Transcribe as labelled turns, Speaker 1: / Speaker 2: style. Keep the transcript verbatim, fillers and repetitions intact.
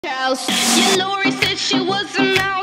Speaker 1: house. Yeah, Lori said she was a mouse.